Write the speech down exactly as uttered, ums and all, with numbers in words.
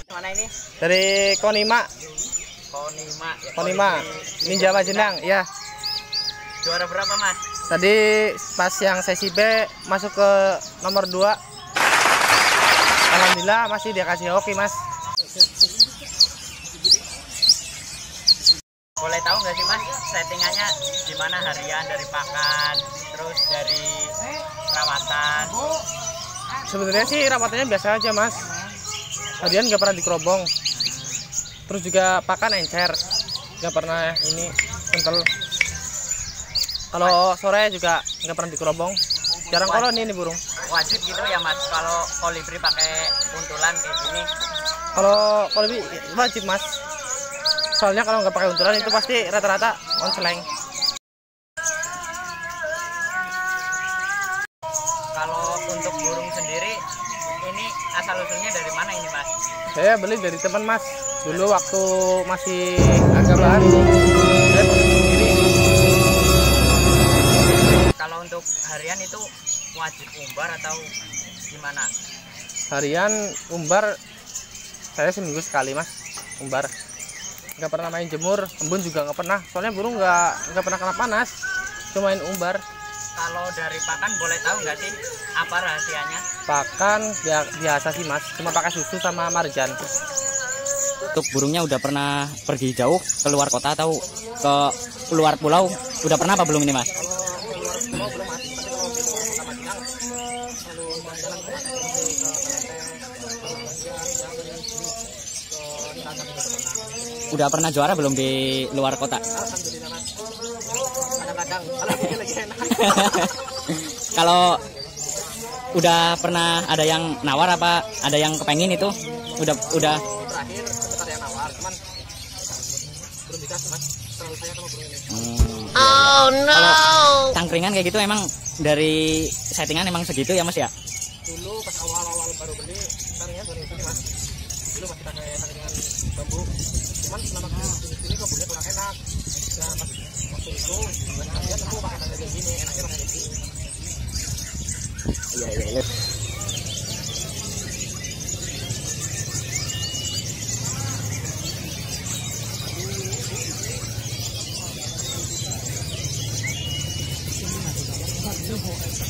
Mana ini? Dari Konima. Konima. Ya, Konima. Ninja Majenang, ya. Juara berapa, Mas? Tadi pas yang sesi B masuk ke nomor dua. Alhamdulillah masih dia kasih hoki, Mas. Boleh tahu nggak sih, Mas, settingannya gimana harian dari pakan, terus dari perawatan? Sebenarnya sih rawatannya biasa aja, Mas. Harian nggak pernah dikerobong. Terus juga pakan encer, nggak pernah ini kental. Kalau sore juga nggak pernah dikerobong. Jarang koloni ini burung. Wajib gitu ya, Mas, kalau kolibri pakai buntulan kayak gini? Kalau kolibri wajib, Mas. Soalnya kalau nggak pakai buntulan itu pasti rata-rata konseleng. Kalau untuk burung sendiri, ini asal usulnya dari mana ini, Mas? Saya beli dari teman, Mas. Dulu waktu masih agak baru, saya beli sendiri. Kalau untuk harian itu wajib umbar atau gimana? Harian umbar saya seminggu sekali, Mas. Umbar. Nggak pernah main jemur, embun juga nggak pernah. Soalnya burung nggak nggak pernah kena panas, cuma main umbar. Kalau dari pakan boleh tahu nggak sih apa rahasianya? Pakan biasa sih, Mas, cuma pakai susu sama marjan. Untuk burungnya udah pernah pergi jauh keluar kota atau ke luar pulau? Udah pernah apa belum ini, Mas? Udah pernah juara belum di luar kota? Kalau udah pernah ada yang nawar apa ada yang kepengen itu? Udah udah. Terakhir sempat ada yang nawar, cuman belum dikasih, Mas. Terlalu sayang sama burung ini. Hmm. Oh no. Kalau cangkringan kayak gitu emang dari settingan emang segitu ya, Mas ya? Dulu pas awal-awal baru beli, cangkringan baru ini, Mas. Dulu masih pakai cangkringan bambu. Cuman selama kesini sini kok bunyinya kurang enak. Nah, pas waktu itu dia nemu pakai tanda kayak gini, enaknya pakai kayak gini. Iya iya iya. Ini